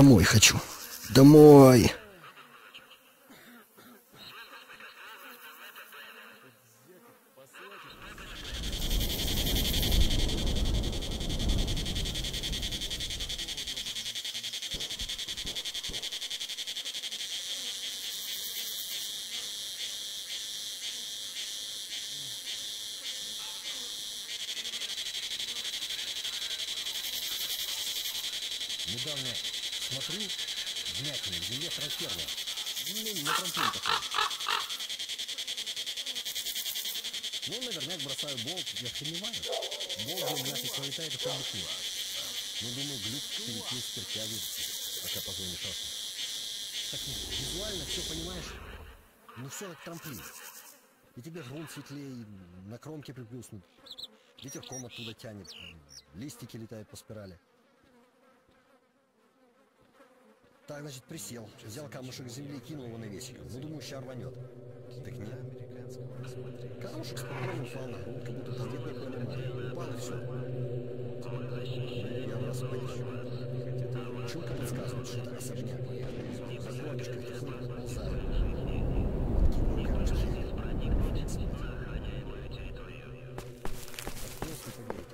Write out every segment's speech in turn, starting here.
домой хочу. Домой. Недавно смотрю, вмятины в земле характерно. На трамплин такой. Ну, наверняк бросаю болт, я охреневаю. Болт у меня тут пролетает и ходит нет. Ну, думаю, глюк перекрыл спиртяги, пока позвоню мешался. Так визуально все понимаешь, ну все как трамплин. И тебе грунт светлее, на кромке приплюснут. Ветерком оттуда тянет, листики летают по спирали. Так, значит, присел, взял камушек с земли и кинул его на весик. Ну, думаю, ща рванет. Так нет. Камушек спокойно упал на грунт, как будто там нет никакой аномалии. Упал и все. Я раз подищу. Чуйка подсказывает, что это особняк. За гоночкой тихонько наползаю. Откидываю камушки. Отполз не поверите.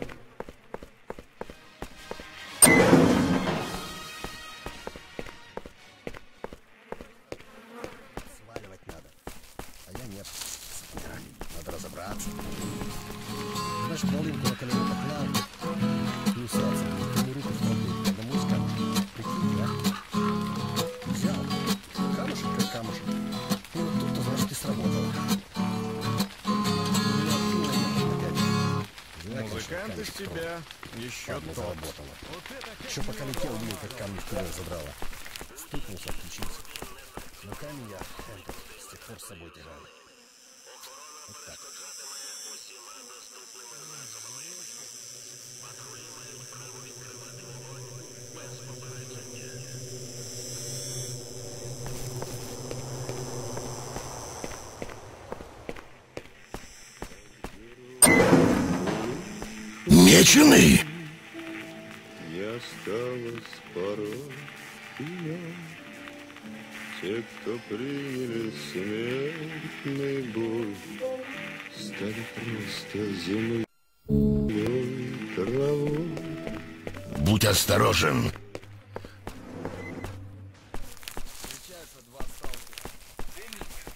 Надо разобраться. Значит, волынку на колено поклал, не усялся, никому руку в трамплин, одному из камушек. Прикинь, да? Взял. Камушек как камушек. И вот тут-то, значит, и сработало. Музыкант из тебя еще тот. Заработало. Еще пока летел, видел, как камни вперед задрало. Стукнулся, отключился. Но камень я с тех пор с собой тягал. Вот так. Меченый! Не осталось порой имен. Те, кто приняли смертный бой, стали просто землей травой. Будь осторожен. Встречаются два сталкера.